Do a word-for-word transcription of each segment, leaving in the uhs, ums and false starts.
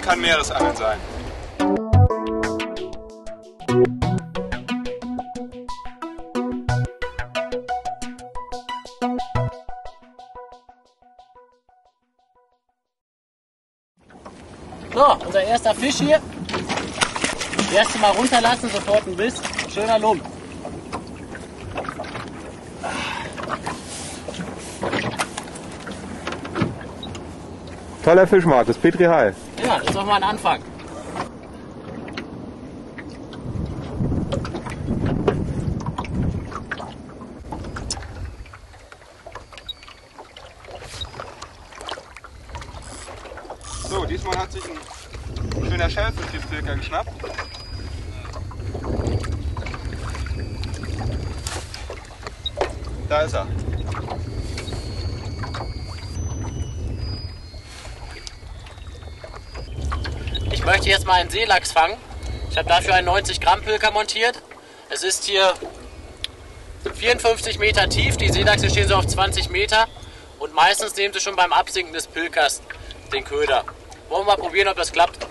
kann Meeresangeln sein. So, unser erster Fisch hier. Das erste Mal runterlassen, sofort ein Biss. Schöner Lump. Toller Fisch, Markus. Petri Heil. Ja, das ist doch mal ein Anfang. So, diesmal hat sich ein schöner Schellfisch den Pilker geschnappt. Da ist er. Ich möchte jetzt mal einen Seelachs fangen. Ich habe dafür einen neunzig Gramm Pilker montiert. Es ist hier vierundfünfzig Meter tief. Die Seelachse stehen so auf zwanzig Meter. Und meistens nehmen sie schon beim Absinken des Pilkers den Köder. Wollen wir mal probieren, ob das klappt.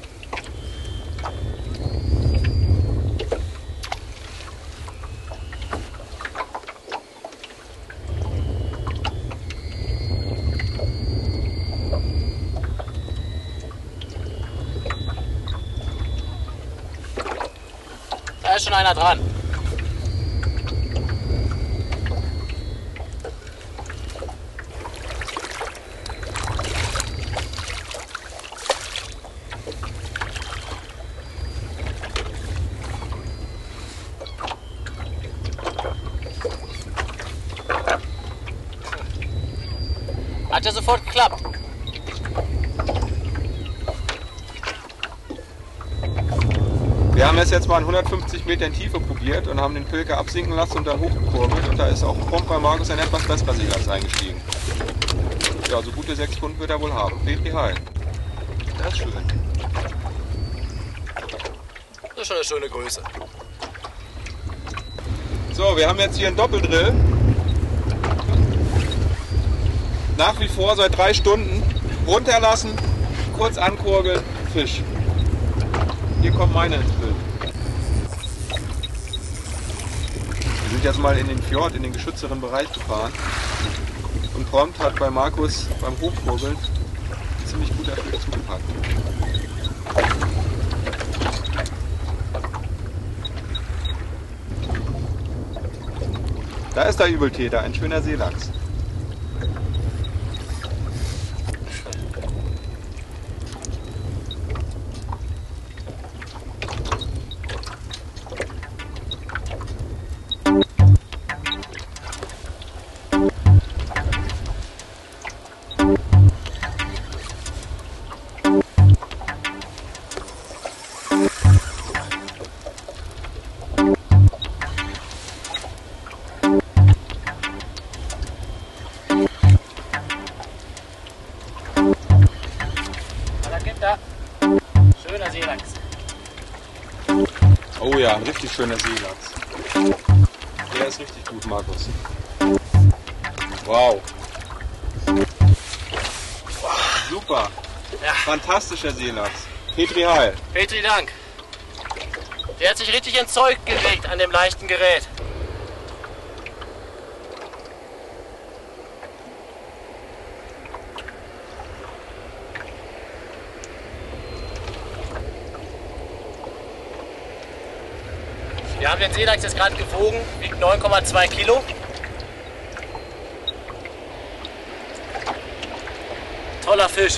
Da ist schon einer dran. Hat ja sofort geklappt. Wir haben es jetzt mal in hundertfünfzig Metern Tiefe probiert und haben den Pilker absinken lassen und dann hochgekurbelt. Und da ist auch prompt bei Markus ein etwas besserer Seelachs eingestiegen. Ja, so gute sechs Pfund wird er wohl haben. Petri Heil. Das ist schön. Das ist schon eine schöne Größe. So, wir haben jetzt hier einen Doppeldrill. Nach wie vor seit drei Stunden runterlassen, kurz ankurbeln, Fisch. Hier kommt meine ins Bild. Wir sind jetzt mal in den Fjord, in den geschützteren Bereich gefahren. Und prompt hat bei Markus beim Hochkurbeln ein ziemlich guter Fisch zugepackt. Da ist der Übeltäter, ein schöner Seelachs. Schöner Seelachs. Oh ja, ein richtig schöner Seelachs. Der ist richtig gut, Markus. Wow. Super. Ja. Fantastischer Seelachs. Petri Heil. Petri Dank. Der hat sich richtig ins Zeug gelegt an dem leichten Gerät. Wir haben den Seelachs jetzt gerade gewogen, wiegt neun Komma zwei Kilo. Toller Fisch.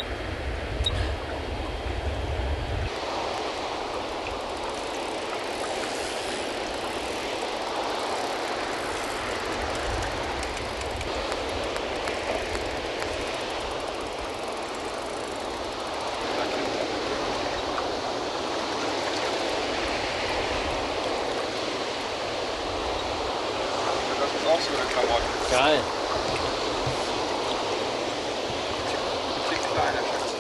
Auch so eine Klamotte. Geil. Ein Tick kleiner,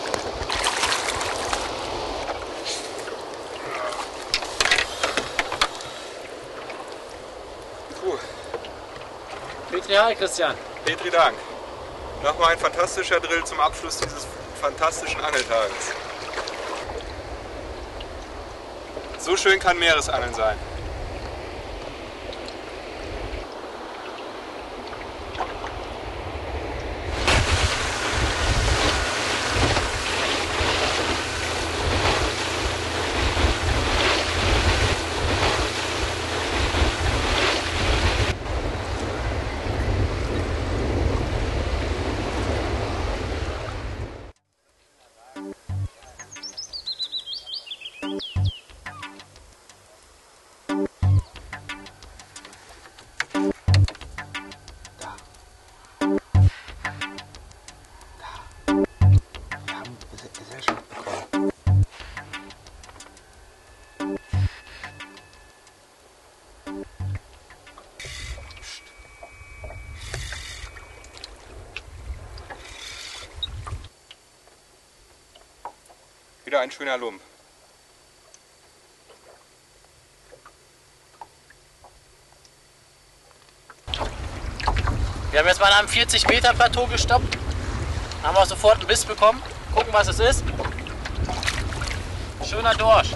Puh. Petri Heil, Christian. Petri Dank. Nochmal ein fantastischer Drill zum Abschluss dieses fantastischen Angeltages. So schön kann Meeresangeln sein. Wieder ein schöner Lump. Wir haben jetzt mal an einem vierzig Meter Plateau gestoppt. Haben wir sofort einen Biss bekommen. Gucken, was es ist. Schöner Dorsch.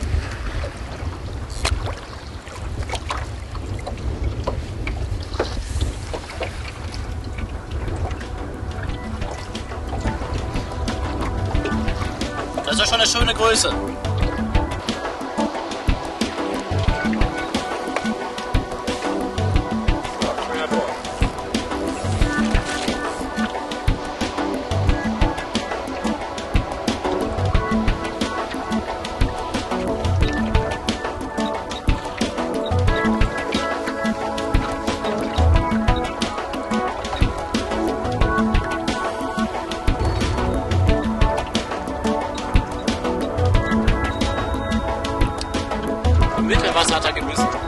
Das ist schon eine schöne Größe. Mittelwasser hat er gebissen.